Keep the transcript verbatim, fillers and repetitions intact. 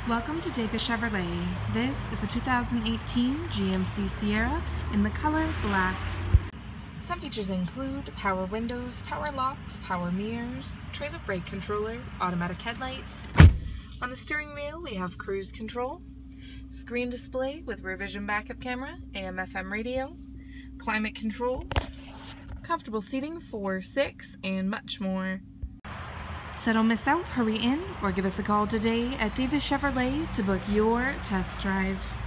Welcome to Davis Chevrolet. This is a two thousand eighteen G M C Sierra in the color black. Some features include power windows, power locks, power mirrors, trailer brake controller, automatic headlights. On the steering wheel we have cruise control, screen display with rear vision backup camera, A M F M radio, climate controls, comfortable seating for six, and much more. So don't miss out, hurry in or give us a call today at Davis Chevrolet to book your test drive.